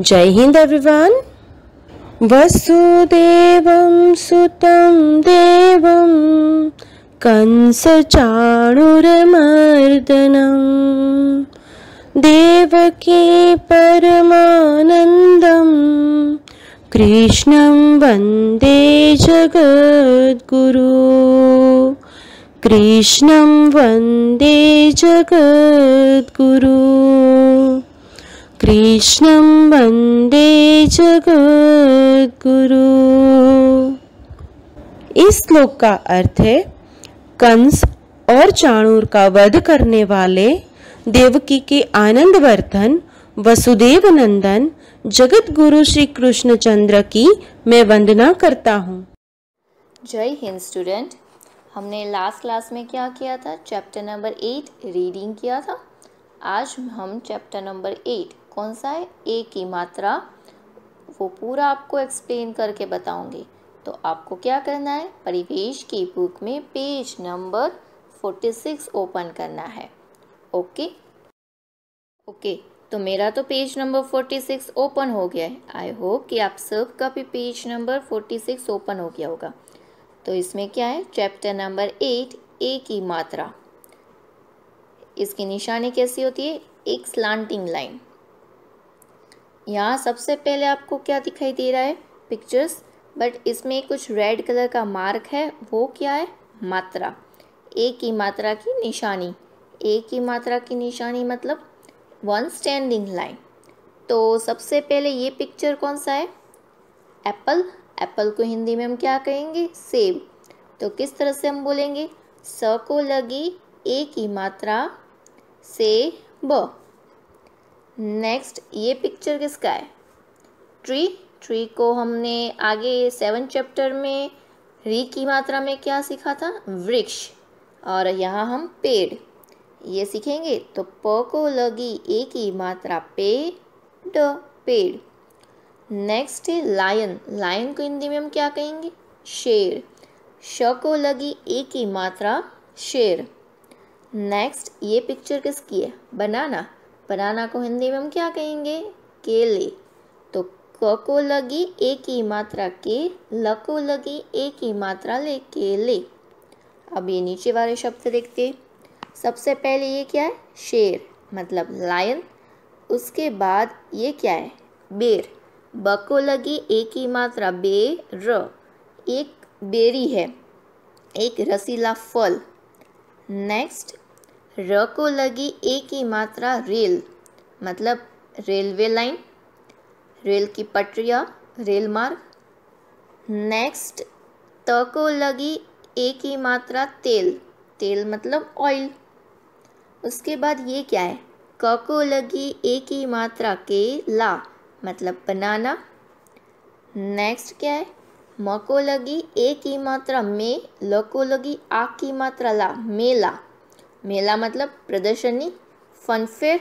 जय हिंद एवरीवन। वसुदेवं सुतं देवं कंसचाणूरमर्दनं देवकी परमानन्दं कृष्णं वन्दे जगद्गुरु। कृष्णं वन्दे जगद्गुरु। कृष्णं वन्दे जगद्गुरु। इस श्लोक का अर्थ है कंस और चाणूर का वध करने वाले देवकी के आनंदवर्धन वसुदेव नंदन जगत गुरु श्री कृष्णचंद्र की मैं वंदना करता हूँ। जय हिंद स्टूडेंट। हमने लास्ट क्लास में क्या किया था? चैप्टर नंबर 8 रीडिंग किया था। आज हम चैप्टर नंबर 8 कौन सा है, ए की मात्रा, वो पूरा आपको एक्सप्लेन करके बताऊंगी। तो आपको क्या करना है, परिवेश की बुक में पेज नंबर 46 ओपन करना है। ओके, तो मेरा तो पेज नंबर 46 ओपन हो गया है। आई होप कि आप सबका भी पेज नंबर 46 ओपन हो गया होगा। तो इसमें क्या है, चैप्टर नंबर 8 ए की मात्रा। इसकी निशानी कैसी होती है? एक स्लांटिंग लाइन। यहाँ सबसे पहले आपको क्या दिखाई दे रहा है? पिक्चर्स, बट इसमें कुछ रेड कलर का मार्क है, वो क्या है? मात्रा। ए की मात्रा की निशानी। ए की मात्रा की निशानी मतलब वन स्टैंडिंग लाइन। तो सबसे पहले ये पिक्चर कौन सा है? एप्पल। एप्पल को हिंदी में हम क्या कहेंगे? सेब। तो किस तरह से हम बोलेंगे? स को लगी ए की मात्रा से ब। नेक्स्ट ये पिक्चर किसका है? ट्री। ट्री को हमने आगे 7 चैप्टर में री की मात्रा में क्या सीखा था? वृक्ष। और यहाँ हम पेड़ ये सीखेंगे। तो प को लगी ए की मात्रा पे ड, पेड़। नेक्स्ट है लायन। लायन को हिंदी में हम क्या कहेंगे? शेर। श को लगी ए की मात्रा शेर। नेक्स्ट ये पिक्चर किसकी है? बनाना। बनाना को हिंदी में हम क्या कहेंगे? केले। तो क को लगी ए की मात्रा के, ल को लगी ए की मात्रा ले, केले। अब ये नीचे वाले शब्द देखते हैं। सबसे पहले ये क्या है? शेर मतलब लायन। उसके बाद ये क्या है? बेर। ब को लगी ए की मात्रा बे, र, एक बेरी है, एक रसीला फल। नेक्स्ट र को लगी ए की मात्रा रेल मतलब रेलवे लाइन, रेल की पटरियाँ, रेल मार्ग। नेक्स्ट त को लगी ए की मात्रा तेल, तेल मतलब ऑयल। उसके बाद ये क्या है? क को लगी ए की मात्रा के, ला मतलब बनाना। नेक्स्ट क्या है? म को लगी ए की मात्रा में, ल को लगी आ की मात्रा ला, मेला। मेला मतलब प्रदर्शनी, फनफेयर।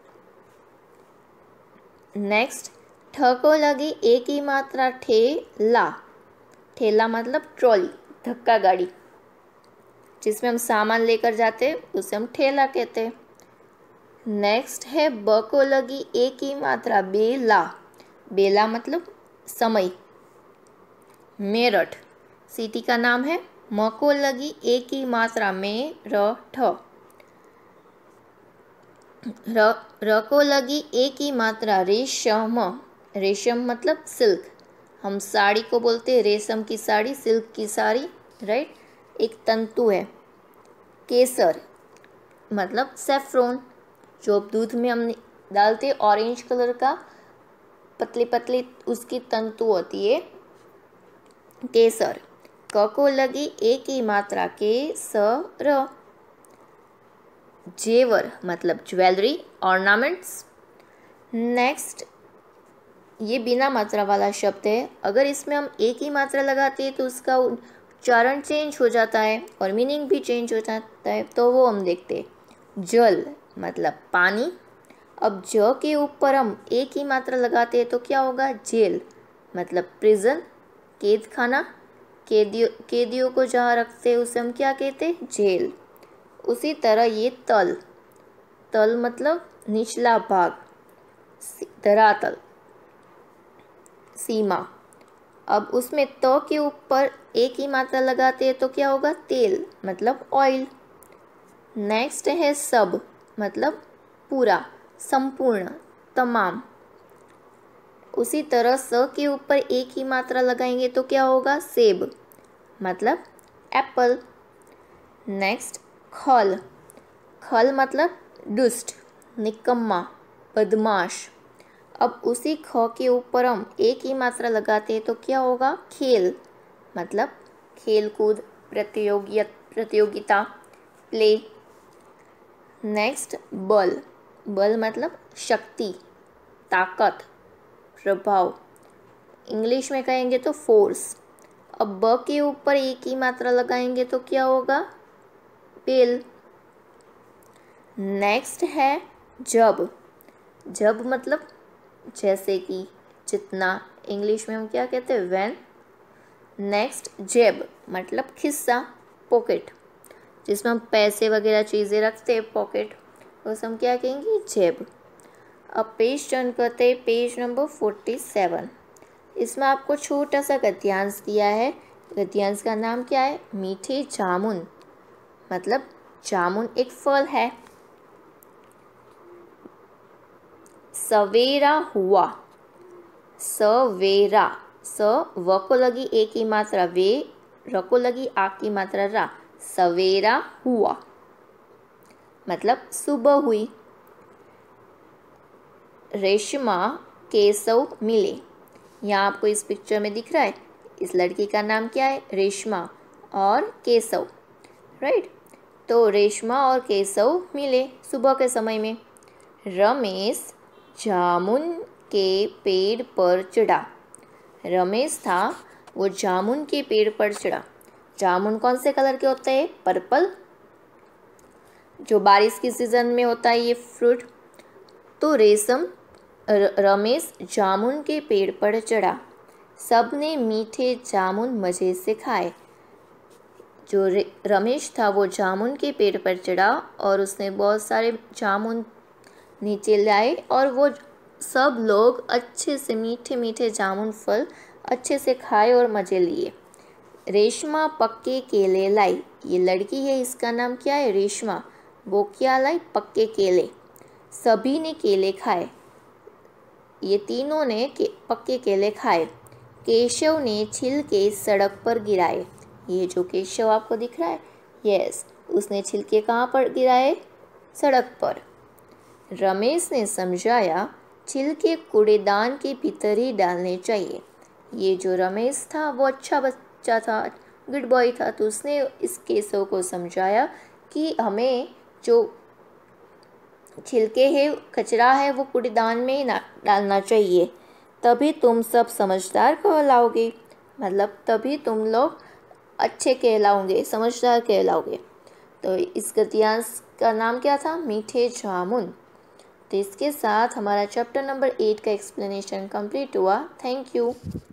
नेक्स्ट ठ को लगी ए की मात्रा ठे, ला, ठेला मतलब ट्रॉली, धक्का गाड़ी जिसमें हम सामान लेकर जाते हैं उसे हम ठेला कहते हैं। नेक्स्ट है ब को लगी ए की मात्रा बेला, बेला मतलब समय, मेरठ सिटी का नाम है। म को लगी ए की मात्रा में र, ठ। र को लगी ए की मात्रा रेशम, रेशम मतलब सिल्क। हम साड़ी को बोलते हैं रेशम की साड़ी, सिल्क की साड़ी, राइट। एक तंतु है। केसर मतलब सेफ्रॉन, जो दूध में हम डालते हैं, ऑरेंज कलर का पतली पतली उसकी तंतु होती है, केसर। क को लगी ए की मात्रा के, स, र। जेवर मतलब ज्वेलरी, ऑर्नामेंट्स। नेक्स्ट ये बिना मात्रा वाला शब्द है। अगर इसमें हम ए की मात्रा लगाते हैं तो उसका उच्चारण चेंज हो जाता है और मीनिंग भी चेंज हो जाता है। तो वो हम देखते हैं। जल मतलब पानी। अब ज के ऊपर हम ए की मात्रा लगाते हैं तो क्या होगा? जेल मतलब प्रिजन, कैद खाना। कैदियों को जहाँ रखते हैं उसे हम क्या कहते हैं? जेल। उसी तरह ये तल, तल मतलब निचला भाग, धरातल। सीमा। अब उसमें त के ऊपर एक ही मात्रा लगाते हैं तो क्या होगा, तेल मतलब ऑयल। नेक्स्ट है सब मतलब पूरा, संपूर्ण, तमाम। उसी तरह स के ऊपर एक ही मात्रा लगाएंगे तो क्या होगा, सेब मतलब एप्पल। नेक्स्ट खल, खल मतलब दुष्ट, निकम्मा, बदमाश। अब उसी ख के ऊपर हम एक ही मात्रा लगाते हैं तो क्या होगा, खेल मतलब खेलकूद, प्रतियोगिता, प्ले। नेक्स्ट बल, बल मतलब शक्ति, ताकत, प्रभाव। इंग्लिश में कहेंगे तो फोर्स। अब ब के ऊपर एक ही मात्रा लगाएंगे तो क्या होगा, बेल। नेक्स्ट है जब, जब मतलब जैसे कि, जितना, इंग्लिश में हम क्या कहते हैं, व्हेन। नेक्स्ट जेब मतलब खिस्सा, पॉकेट, जिसमें हम पैसे वगैरह चीज़ें रखते हैं, पॉकेट, उसे हम क्या कहेंगे, जेब। अब पेज टर्न करते हैं, पेज नंबर 47। इसमें आपको छोटा सा गद्यांश दिया है। गद्यांश का नाम क्या है, मीठे जामुन, मतलब जामुन एक फल है। सवेरा हुआ, सवेरा, स व को लगी एक ही मात्रा वे, र को लगी आ की मात्रा रा, सवेरा हुआ मतलब सुबह हुई। रेशमा केशव मिले, यहाँ आपको इस पिक्चर में दिख रहा है, इस लड़की का नाम क्या है, रेशमा और केशव, राइट। तो रेशमा और केशव मिले सुबह के समय में। रमेश जामुन के पेड़ पर चढ़ा, रमेश था वो जामुन के पेड़ पर चढ़ा। जामुन कौन से कलर के होते हैं, पर्पल, जो बारिश की सीजन में होता है ये फ्रूट। तो रमेश जामुन के पेड़ पर चढ़ा, सबने मीठे जामुन मज़े से खाए। जो रमेश था वो जामुन के पेड़ पर चढ़ा और उसने बहुत सारे जामुन नीचे लाए और वो सब लोग अच्छे से मीठे मीठे जामुन फल अच्छे से खाए और मज़े लिए। रेशमा पक्के केले लाई, ये लड़की है, इसका नाम क्या है, रेशमा। वो क्या लाई, पक्के केले। सभी ने केले खाए, ये तीनों ने पक्के केले खाए। केशव ने छिलके सड़क पर गिराए, ये जो केशव आपको दिख रहा है, यस, उसने छिलके कहाँ पर गिराए, सड़क पर। रमेश ने समझाया छिलके कूड़ेदान के भीतर ही डालने चाहिए। ये जो रमेश था वो अच्छा बच्चा था, गुड बॉय था, तो उसने इस केशव को समझाया कि हमें जो छिलके है, कचरा है, वो कूड़ेदान में ही ना डालना चाहिए, तभी तुम सब समझदार कहलाओगे, मतलब तभी तुम लोग अच्छे कहलाओगे, समझदार कहलाओगे। तो इस गद्यांश का नाम क्या था, मीठे जामुन। तो इसके साथ हमारा चैप्टर नंबर 8 का एक्सप्लेनेशन कंप्लीट हुआ। Thank you.